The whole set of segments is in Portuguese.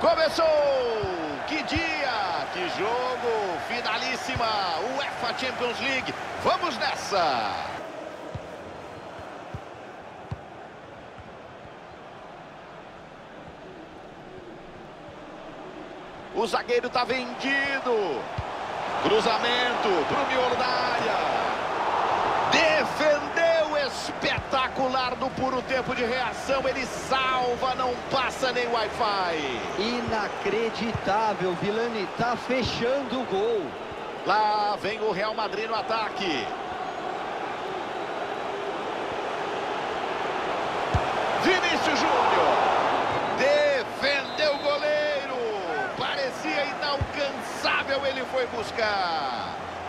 Começou! Que dia! Que jogo! Finalíssima! UEFA Champions League! Vamos nessa! O zagueiro tá vendido! Cruzamento pro miolo da área! Defendeu! Espetacular no puro tempo de reação! Ele salva, não passa nem Wi-Fi! Inacreditável, Vilani, tá fechando o gol. Lá vem o Real Madrid no ataque. Vinícius Júnior. Defendeu o goleiro. Parecia inalcançável, ele foi buscar.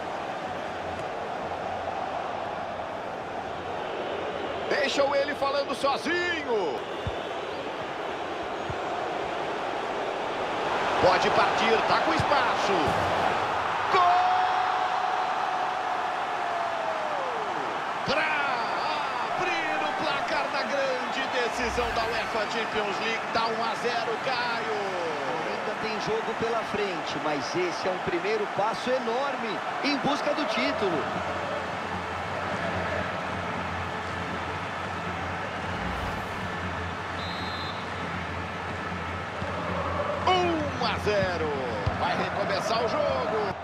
Deixou ele falando sozinho. Pode partir, tá com espaço. Gol! Para abrir o placar da grande decisão da UEFA Champions League. Tá 1 a 0, Caio. Ainda tem jogo pela frente, mas esse é um primeiro passo enorme em busca do título. 1 a 0. Vai recomeçar o jogo.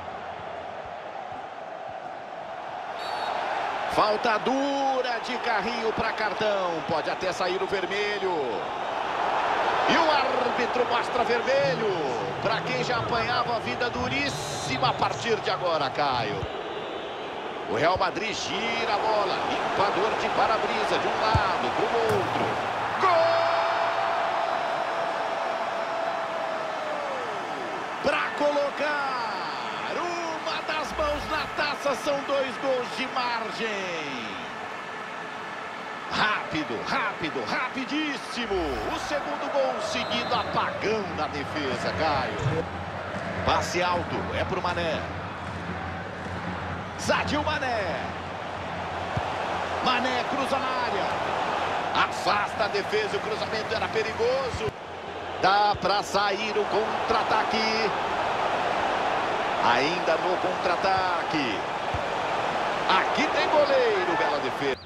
Falta dura de Carrinho para cartão. Pode até sair o vermelho. E o árbitro mostra vermelho. Para quem já apanhava a vida duríssima a partir de agora, Caio. O Real Madrid gira a bola. Limpador de para-brisa de um lado para o outro. Gol! Para colocar uma das mãos na taça, são 2 gols de margem. Rápido, rápido, rapidíssimo. O segundo gol seguido, apagão na defesa, Caio. Passe alto, é pro Mané. Sadio Mané. Mané cruza na área. Afasta a defesa, o cruzamento era perigoso. Dá para sair o contra-ataque. Ainda no contra-ataque. Aqui tem goleiro, bela defesa.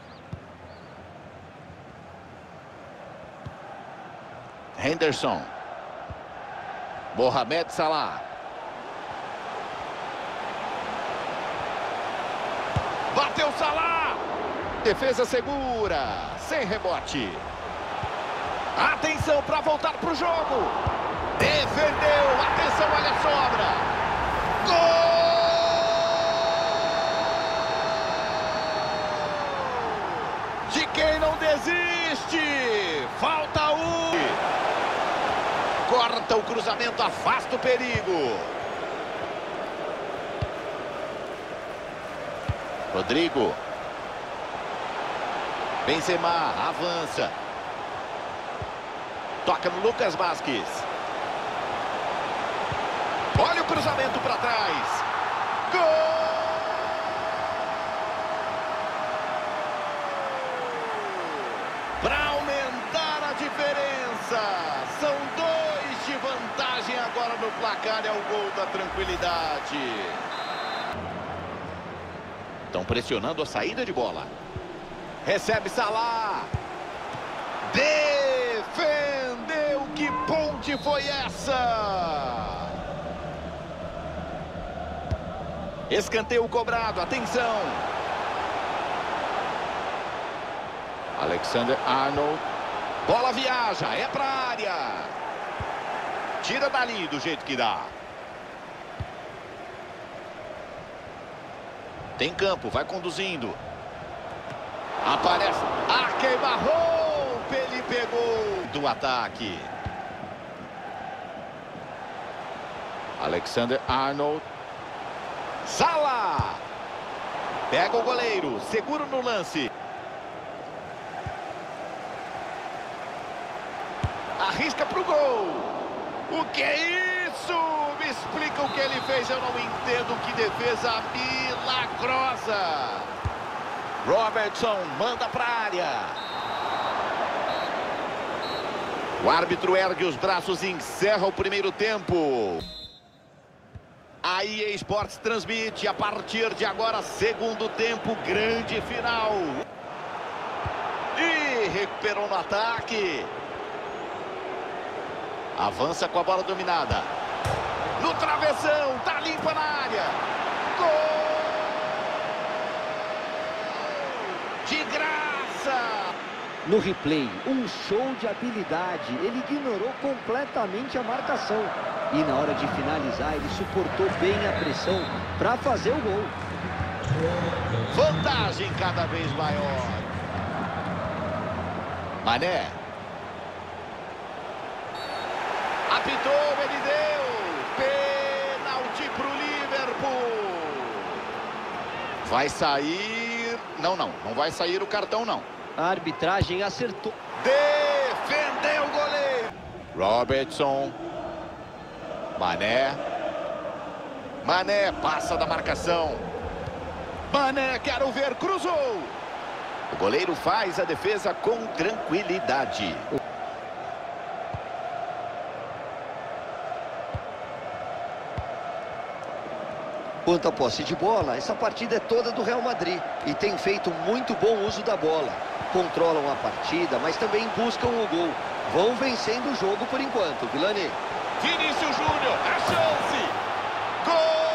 Henderson. Mohamed Salah. Bateu Salah. Defesa segura, sem rebote. Atenção para voltar para o jogo. Defendeu. Atenção, olha a sobra. Gol! De quem não desiste. Falta 1. Corta o cruzamento, afasta o perigo. Rodrigo. Benzema avança. Toca no Lucas Vazquez. Olha o cruzamento para trás. Gol! Para aumentar a diferença. São 2 de vantagem agora no placar. É o gol da tranquilidade. Estão pressionando a saída de bola. Recebe Salah. Defendeu. Que ponte foi essa? Escanteio cobrado. Atenção. Alexander-Arnold. Bola viaja. É para a área. Tira dali do jeito que dá. Tem campo. Vai conduzindo. Aparece. Queima-roupa. Ele pegou do ataque. Alexander-Arnold. Salah. Pega o goleiro. Seguro no lance. Arrisca pro gol. O que é isso? Me explica o que ele fez. Eu não entendo. Que defesa milagrosa. Robertson manda para a área. O árbitro ergue os braços e encerra o primeiro tempo. A EA Sports transmite a partir de agora, segundo tempo, grande final. E recuperou no ataque. Avança com a bola dominada. No travessão, tá limpa na área. Gol! De graça! No replay, um show de habilidade. Ele ignorou completamente a marcação. E na hora de finalizar, ele suportou bem a pressão para fazer o gol. Vantagem cada vez maior. Mané. Apitou, ele deu. Pênalti pro Liverpool. Vai sair... Não vai sair o cartão, não. A arbitragem acertou. Defendeu o goleiro. Robertson. Mané passa da marcação. Mané, quero ver, cruzou. O goleiro faz a defesa com tranquilidade. Quanto à posse de bola, essa partida é toda do Real Madrid e tem feito muito bom uso da bola. Controlam a partida, mas também buscam o gol. Vão vencendo o jogo por enquanto, Vilani. Vinícius Júnior, a chance. Gol!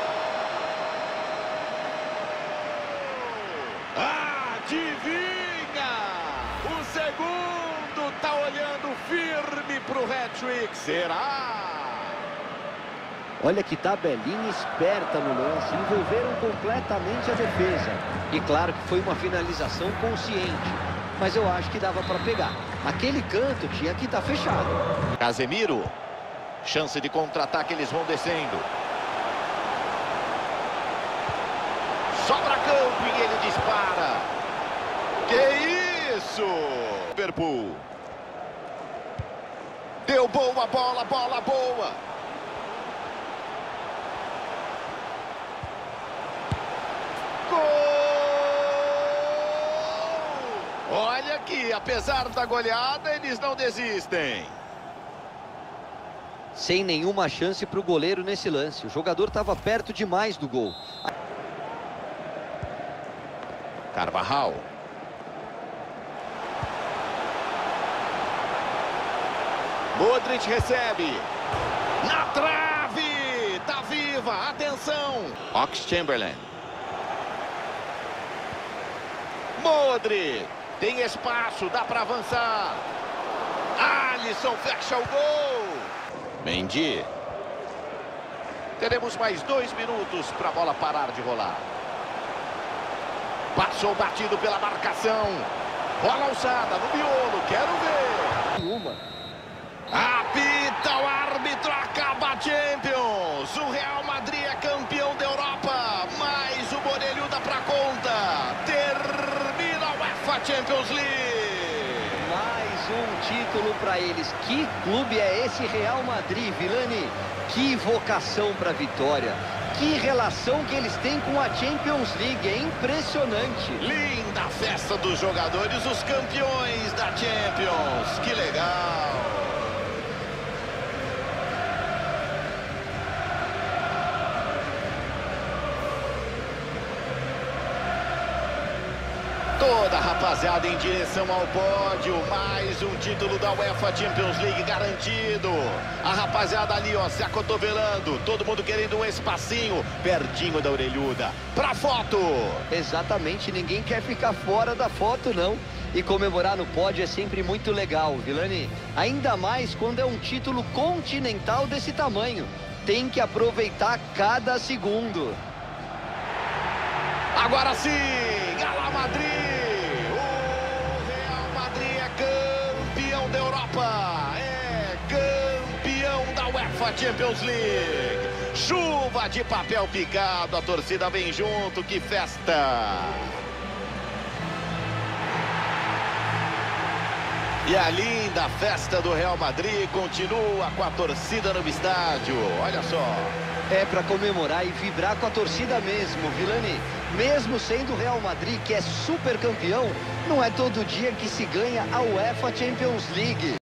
Adivinha! O segundo tá olhando firme pro hat-trick. Será? Olha que tabelinha esperta no lance, envolveram completamente a defesa. E claro que foi uma finalização consciente, mas eu acho que dava para pegar. Aquele canto tinha que estar fechado. Casemiro, chance de contra-ataque, eles vão descendo. Sobra campo e ele dispara. Que isso? Liverpool. Deu boa bola, bola boa. Gol! Olha que, apesar da goleada, eles não desistem. Sem nenhuma chance para o goleiro nesse lance. O jogador estava perto demais do gol. Carvajal. Modric recebe. Na trave! Tá viva, atenção! Oxlade-Chamberlain. Modric. Tem espaço, dá para avançar. Alisson fecha o gol. Mendy. Teremos mais 2 minutos para a bola parar de rolar. Passou batido pela marcação. Bola alçada no miolo, quero ver. Apita o árbitro, acaba a Champions. O Real Madrid é campeão da Europa. Mais uma orelhuda pra conta. Termina a UEFA Champions League. Mais um título para eles. Que clube é esse Real Madrid, Vilani? Que vocação para a vitória. Que relação que eles têm com a Champions League. É impressionante. Linda festa dos jogadores, os campeões da Champions. Que legal. Toda a rapaziada em direção ao pódio. Mais um título da UEFA Champions League garantido. A rapaziada ali, ó, se acotovelando. Todo mundo querendo um espacinho pertinho da orelhuda. Pra foto! Exatamente, ninguém quer ficar fora da foto, não. E comemorar no pódio é sempre muito legal, Vilani. Ainda mais quando é um título continental desse tamanho. Tem que aproveitar cada segundo. Agora sim, Real Madrid. O Real Madrid é campeão da Europa. É campeão da UEFA Champions League. Chuva de papel picado, a torcida vem junto, que festa. E a linda festa do Real Madrid continua com a torcida no estádio. Olha só. É para comemorar e vibrar com a torcida mesmo, Vilani. Mesmo sendo o Real Madrid, que é super campeão, não é todo dia que se ganha a UEFA Champions League.